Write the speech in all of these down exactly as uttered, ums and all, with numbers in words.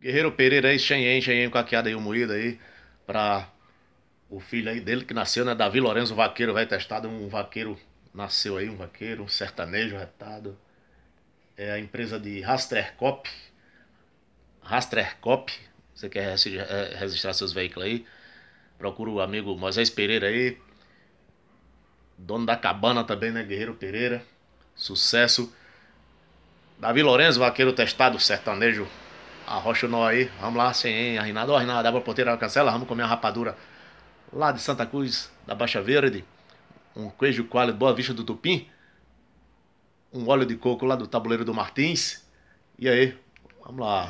Guerreiro Pereira aí, Xenhen, Xenhen caqueado aí, o moído aí, pra o filho aí dele que nasceu, né? Davi Lourenço, vaqueiro, vai testado, um vaqueiro, nasceu aí, um vaqueiro, um sertanejo retado. É a empresa de Rastercop, Rastercop, você quer regi- eh, registrar seus veículos aí, procura o amigo Moisés Pereira aí, dono da cabana também, né? Guerreiro Pereira, sucesso. Davi Lourenço, vaqueiro testado, sertanejo, arrocha o nó aí, vamos lá, sem arrinado, ó, arrinado, dá porteira, cancela, vamos comer uma rapadura lá de Santa Cruz, da Baixa Verde, um queijo coalho Boa Vista do Tupim, um óleo de coco lá do Tabuleiro do Martins. E aí, vamos lá.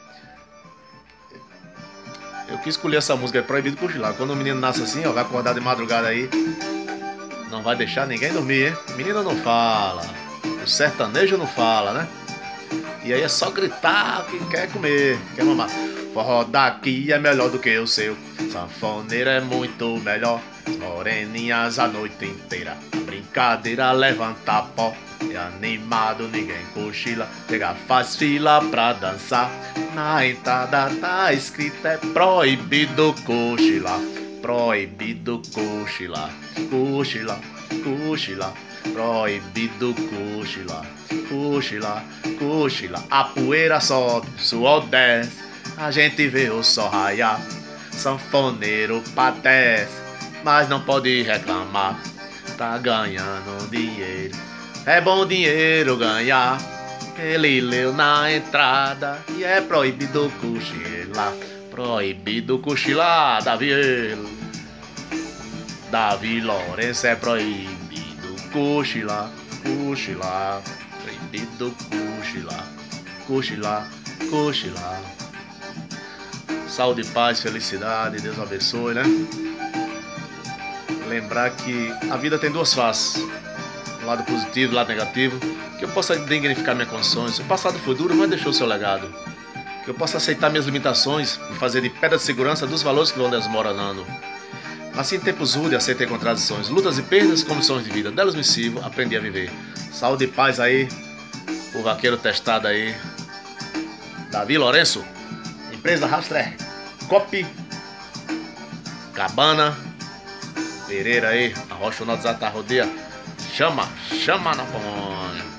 Eu quis escolher essa música, é proibido cochilar. Quando o menino nasce assim, ó, vai acordar de madrugada aí, não vai deixar ninguém dormir, hein? Menina não fala, o sertanejo não fala, né? E aí é só gritar que quer comer, quer mamar. Forró daqui é melhor do que o seu, sanfoneiro é muito melhor. Moreninhas a noite inteira, a brincadeira levanta pó. É animado, ninguém cochila, chega, faz fila pra dançar. Na entrada tá escrito é proibido cochilar, proibido cochilar, cochilar, cochilar, proibido cochilar, cochilar, cochilar. A poeira sobe, suor desce, a gente vê o sol raiar. Sanfoneiro padece, mas não pode reclamar, tá ganhando dinheiro. É bom dinheiro ganhar. Ele leu na entrada e é proibido cochilar, proibido cochilar, Davi. Davi Lourenço é proibido cochilar, cochilar, proibido cochilar, cochilar, cochilar. Saúde, paz, felicidade, Deus abençoe, né? Lembrar que a vida tem duas faces, lado positivo, lado negativo, que eu possa dignificar minhas condições. O passado foi duro, mas deixou seu legado. Que eu possa aceitar minhas limitações e fazer de pedra de segurança dos valores que vão desmoronando. Assim, em tempos rudes, aceitei contradições, lutas e perdas, condições de vida. Delas me sirvo, aprendi a viver. Saúde e paz aí, o vaqueiro testado aí, Davi Lourenço, empresa Rastrer, Cop, Cabana, Pereira aí, Arrocha o Nó do Zata Rodeia. Chama, chama na ponha.